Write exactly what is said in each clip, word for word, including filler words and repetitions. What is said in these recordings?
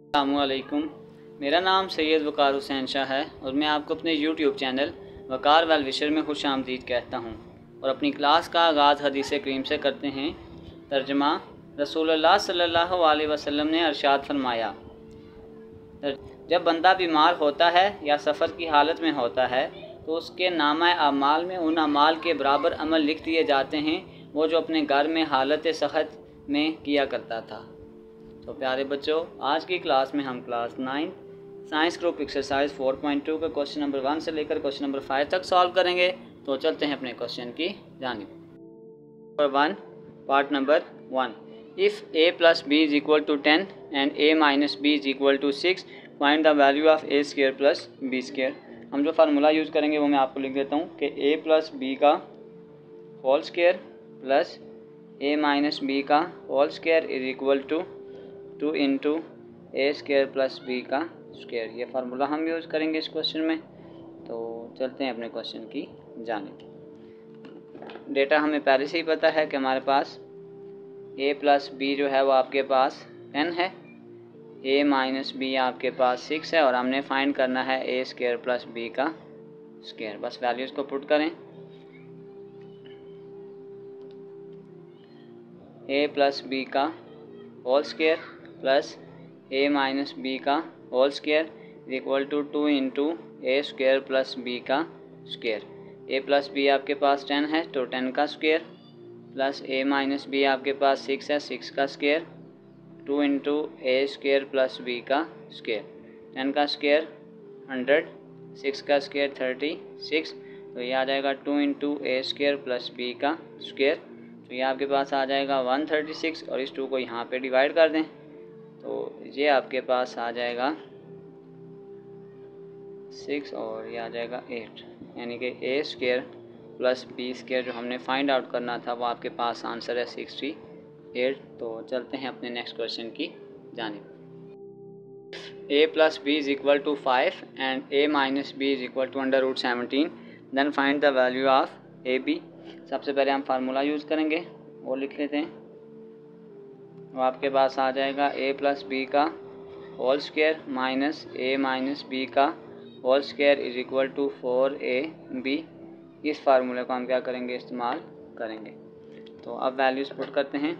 अस्सलामुअलैकुम। मेरा नाम सैयद वकार हुसैन शाह है और मैं आपको अपने YouTube channel Waqar well wisher में खुश आमदीद कहता हूँ। और अपनी क्लास का आगाज़ हदीस करीम से करते हैं। तर्जमा। रसूलुल्लाह सल्लल्लाहु अलैहि वसल्लम ने इरशाद फरमाया, जब बंदा बीमार होता है या सफ़र की हालत में होता है तो उसके नामा अमाल में उन अमाल के बराबर अमल लिख दिए जाते हैं वो जो अपने घर में हालत सख़त में किया करता था। तो प्यारे बच्चों, आज की क्लास में हम class nine science group exercise four point two का क्वेश्चन नंबर वन से लेकर क्वेश्चन नंबर फाइव तक सॉल्व करेंगे। तो चलते हैं अपने क्वेश्चन की जानिब। Number one, part number one. If A plus B is equal to ten and A minus B is equal to six, find the value of A square plus B square. हम जो formula use करेंगे वो मैं आपको लिख देता हूँ कि ए प्लस बी का whole square plus A minus B का whole square is equal to two into A square plus B का स्क्र। ये फार्मूला हम यूज़ करेंगे इस क्वेश्चन में। तो चलते हैं अपने क्वेश्चन की जानिब। डेटा हमें पहले से ही पता है कि हमारे पास ए प्लस बी जो है वो आपके पास टेन है, ए माइनस बी आपके पास सिक्स है और हमने फाइंड करना है ए स्क्र प्लस बी का स्क्र। बस वैल्यूज़ को पुट करें। ए प्लस बी का whole square plus A minus B का whole square is equal to two into A square plus B का स्क्र। ए प्लस बी आपके पास ten है तो टेन का square plus A minus B आपके पास सिक्स है, सिक्स का square, two into A square plus B का स्क्र। टेन का स्क्र हंड्रेड, सिक्स का स्क्र थर्टी सिक्स, तो ये आ जाएगा two into A square plus B का स्क्र। तो ये आपके पास आ जाएगा वन थर्टी सिक्स और इस टू को यहाँ पे डिवाइड कर दें तो ये आपके पास आ जाएगा सिक्स और ये आ जाएगा एट, यानी कि A square plus B square जो हमने फाइंड आउट करना था वो आपके पास आंसर है सिक्सटी एट। तो चलते हैं अपने नेक्स्ट क्वेश्चन की जानिब। A plus B is equal to five and A minus B is equal to under root seventeen, then find the value of A B. सबसे पहले हम फार्मूला यूज़ करेंगे, वो लिख लेते हैं। वो आपके पास आ जाएगा ए प्लस बी का whole square minus A minus B का whole square is equal to four A B. इस फार्मूले को हम क्या करेंगे, इस्तेमाल करेंगे। तो अब वैल्यूज़ पुट करते हैं।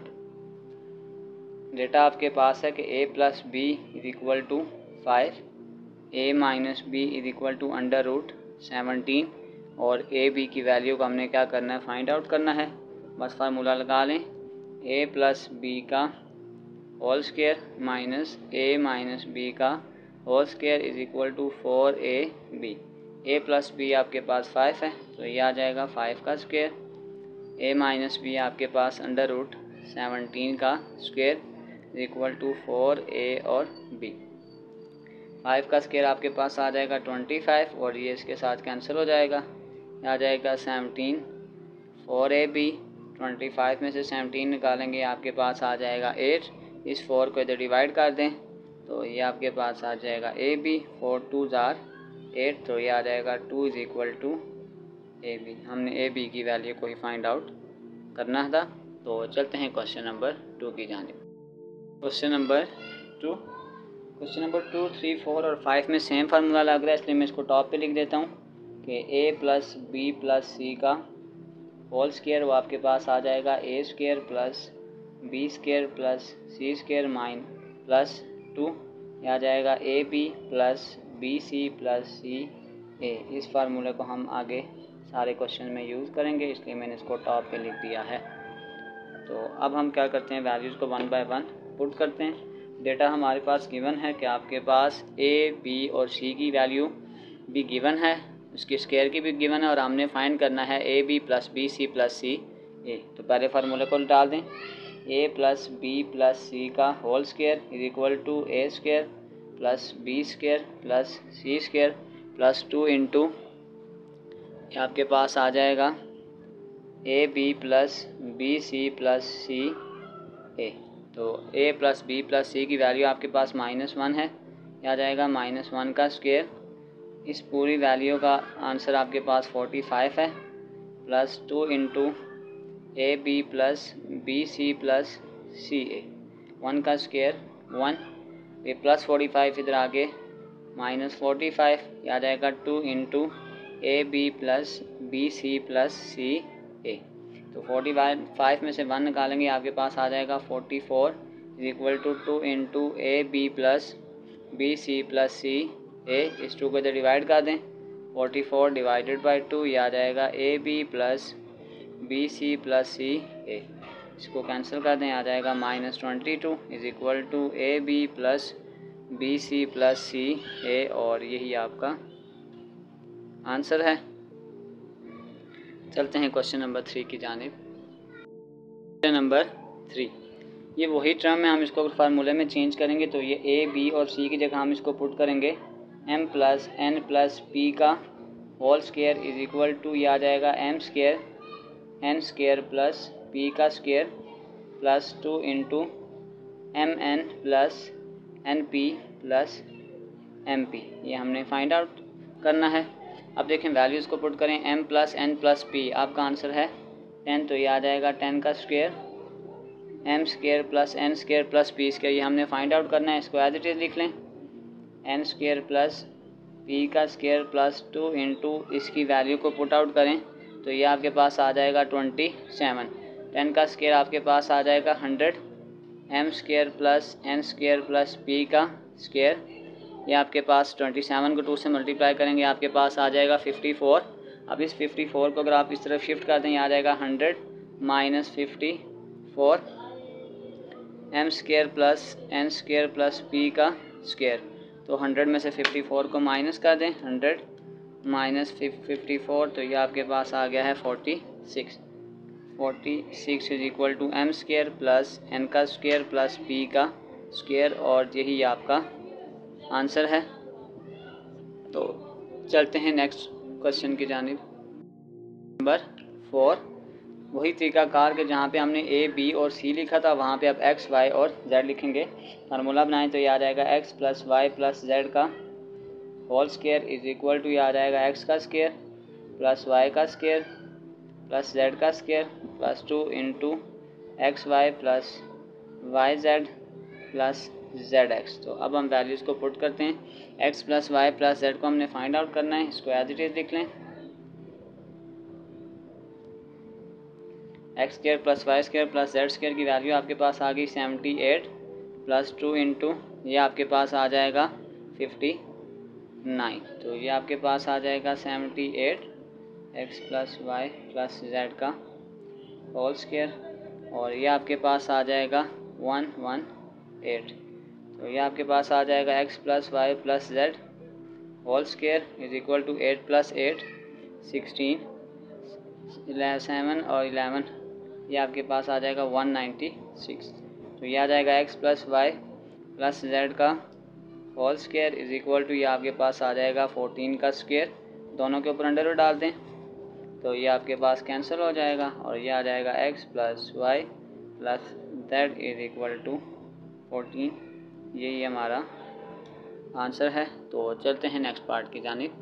डेटा आपके पास है कि A plus B is equal to five, A minus B is equal to under root seventeen और ए बी की वैल्यू को हमने क्या करना है, फाइंड आउट करना है। बस फार्मूला लगा लें। ए प्लस बी का whole square minus A minus B का whole square is equal to four A B. A plus B आपके पास फाइव है तो ये आ जाएगा फाइव का स्क्र, ए माइनस बी आपके पास अंडर रूट सेवनटीन का square is equal to four A और बी। फाइव का स्क्र आपके पास आ जाएगा ट्वेंटी फाइव और ये इसके साथ कैंसिल हो जाएगा, आ जाएगा seventeen, four A B, twenty five में से सेवनटीन निकालेंगे आपके पास आ जाएगा एट। इस फोर को इधर डिवाइड कर दें तो ये आपके पास आ जाएगा ए बी, फोर टू ज़ार एट, तो ये आ जाएगा two is equal to A B. हमने ए बी की वैल्यू को ही फाइंड आउट करना था। तो चलते हैं क्वेश्चन नंबर टू की जानिब। Question number two question number two three four और फाइव में सेम फार्मूला लग रहा है, इसलिए मैं इसको टॉप पे लिख देता हूँ कि A plus B plus C का होल स्क्र वो आपके पास आ जाएगा A square plus B square plus C square माइन प्लस टू, आ जाएगा A B plus B C plus C A. इस फार्मूले को हम आगे सारे क्वेश्चन में यूज़ करेंगे, इसलिए मैंने इसको टॉप पे लिख दिया है। तो अब हम क्या करते हैं, वैल्यूज़ को वन बाय वन पुट करते हैं। डेटा हमारे पास गिवन है कि आपके पास ए बी और सी की वैल्यू भी गिवन है, उसकी स्क्वायर की भी गिवन है और हमने फाइंड करना है A B plus B C plus C A. तो पहले फार्मूले को डाल दें। A plus B plus C का whole square is equal to A square plus B square plus C square plus two into आपके पास आ जाएगा A B plus B C plus C A. तो A plus B plus C की value आपके पास minus one है, यह आ जाएगा माइनस वन का स्क्वायर। इस पूरी वैल्यू का आंसर आपके पास फोर्टी फाइव है plus two into A B plus B C plus C A. One का स्क्वायर वन ये प्लस फोर्टी फाइव इधर आगे माइनस फोर्टी फाइव, ये आ जाएगा two into A B plus B C plus C A. तो forty five में से वन निकालेंगे, आपके पास आ जाएगा forty four is equal to two into A B plus B C plus C A. इस टू को इधर डिवाइड कर दें, forty four divided by two, ये आ जाएगा A B plus B C plus C A. इसको कैंसिल कर दें, आ जाएगा minus twenty two is equal to A B plus B C plus C A, और यही आपका आंसर है। चलते हैं क्वेश्चन नंबर थ्री की जानिब। क्वेश्चन नंबर थ्री, ये वही टर्म है, हम इसको फार्मूले में चेंज करेंगे तो ये ए बी और सी की जगह हम इसको पुट करेंगे M plus N plus P का whole square is equal to, ये आ जाएगा M square N square plus P का square plus two into M N plus N P plus M P. ये हमने फाइंड आउट करना है। अब देखें वैल्यूज़ को पुट करें, M plus N plus P, आपका आंसर है टेन, तो ये आ जाएगा टेन का square M square plus N square plus P square. ये हमने फाइंड आउट करना है, इसको एज इट इज़ लिख लें, एन स्क्वायर प्लस पी का स्क्वायर प्लस टू इंटू इसकी वैल्यू को पुट आउट करें तो ये आपके पास आ जाएगा ट्वेंटी सेवन। टेन का स्क्वायर आपके पास आ जाएगा hundred, M square plus N square plus P का स्क्वायर, ये आपके पास ट्वेंटी सेवन को टू से मल्टीप्लाई करेंगे, आपके पास आ जाएगा फिफ्टी फोर। अब इस फिफ्टी फोर को अगर आप इस तरफ शिफ्ट कर दें, आ जाएगा hundred minus fifty four, M square plus N square plus P का स्क्वायर, तो हंड्रेड में से फिफ्टी फोर को माइनस कर दें, हंड्रेड माइनस फिफ्टी फोर, तो ये आपके पास आ गया है forty six. Forty six is equal to M square plus N का स्क्वायर प्लस पी का स्क्वायर, और यही आपका आंसर है। तो चलते हैं नेक्स्ट क्वेश्चन की जानिब। नंबर फोर, वही तरीकाकार के जहाँ पे हमने ए बी और सी लिखा था वहाँ पे अब एक्स वाई और जेड लिखेंगे। फार्मूला बनाएं तो ये आ जाएगा X plus Y plus Z का whole square is equal to, ये आ जाएगा एक्स का स्क्वायर प्लस वाई का स्क्वायर प्लस जेड का square plus two into X Y plus Y Z plus Z X. तो अब हम वैल्यूज़ को पुट करते हैं, X plus Y plus Z को हमने फाइंड आउट करना है, इसको एज इट इज़ लिख लें, X square plus Y square plus Z square की वैल्यू आपके पास आ गई seventy eight plus two into ये आपके पास आ जाएगा फिफ्टी नाइन, तो ये आपके पास आ जाएगा seventy eight X plus Y plus Z का होल स्क्वायर, और ये आपके पास आ जाएगा वन वन एट, तो ये आपके पास आ जाएगा X plus Y plus Z whole square is equal to eight plus eight sixteen, seven और इलेवन, ये आपके पास आ जाएगा वन नाइन्टी सिक्स। तो ये आ जाएगा X plus Y plus Z का whole square is equal to, ये आपके पास आ जाएगा फोर्टीन का स्क्वायर, दोनों के ऊपर अंडर रूट डाल दें तो ये आपके पास कैंसिल हो जाएगा, और ये आ जाएगा X plus Y plus Z is equal to fourteen, यही हमारा आंसर है। तो चलते हैं नेक्स्ट पार्ट की जानिब।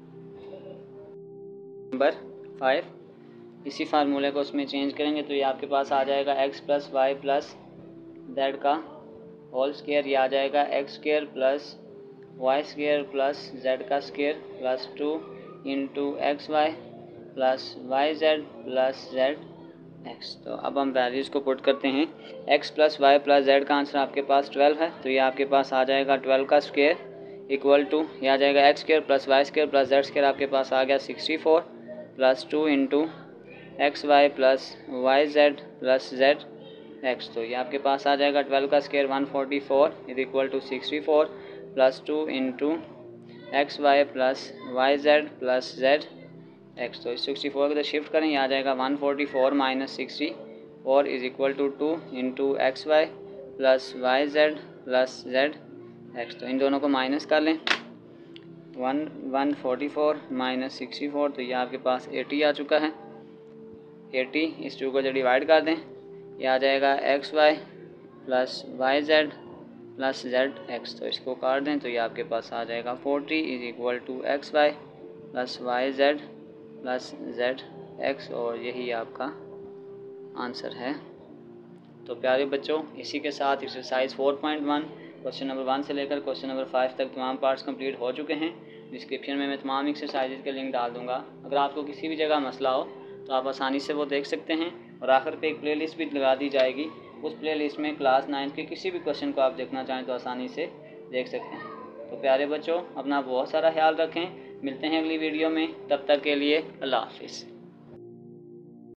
नंबर फाइव, इसी फार्मूले को उसमें चेंज करेंगे तो ये आपके पास आ जाएगा X plus Y plus Z का होल स्क्वायर, ये आ जाएगा X square plus Y square plus Z का square plus two into X Y plus Y Z plus Z X. तो अब हम वैल्यूज़ को पुट करते हैं, X plus Y plus Z का आंसर आपके पास ट्वेल्व है, तो ये आपके पास आ जाएगा ट्वेल्व का स्क्वायर इक्वल टू, ये आ जाएगा X square plus Y square plus Z square, आपके पास आ गया sixty four plus two into X Y plus Y Z plus Z X. तो ये आपके पास आ जाएगा ट्वेल्व का square one forty four is equal to sixty four plus two into X Y plus Y Z plus Z X. तो इस sixty four को शिफ्ट करें, ये आ जाएगा one forty four minus sixty four is equal to two into X Y plus Y Z plus Z X. तो इन दोनों को माइनस कर लें, one one forty four minus sixty four, तो ये आपके पास एटी आ चुका है, एटी, इस टू को जो डिवाइड कर दें ये आ जाएगा X Y plus Y Z plus Z X. तो इसको काट दें तो ये आपके पास आ जाएगा forty is equal to X Y plus Y Z plus Z X, और यही आपका आंसर है। तो प्यारे बच्चों, इसी के साथ exercise four point one question number one से लेकर क्वेश्चन नंबर फाइव तक तमाम पार्ट्स कंप्लीट हो चुके हैं। डिस्क्रिप्शन में मैं तमाम एक्सरसाइजेज के लिंक डाल दूंगा। अगर आपको किसी भी जगह मसला हो तो आप आसानी से वो देख सकते हैं। और आखिर पे एक प्लेलिस्ट भी लगा दी जाएगी, उस प्लेलिस्ट में क्लास नाइन्थ के किसी भी क्वेश्चन को आप देखना चाहें तो आसानी से देख सकते हैं। तो प्यारे बच्चों, अपना बहुत सारा ख्याल रखें। मिलते हैं अगली वीडियो में, तब तक के लिए अल्लाह हाफिज़।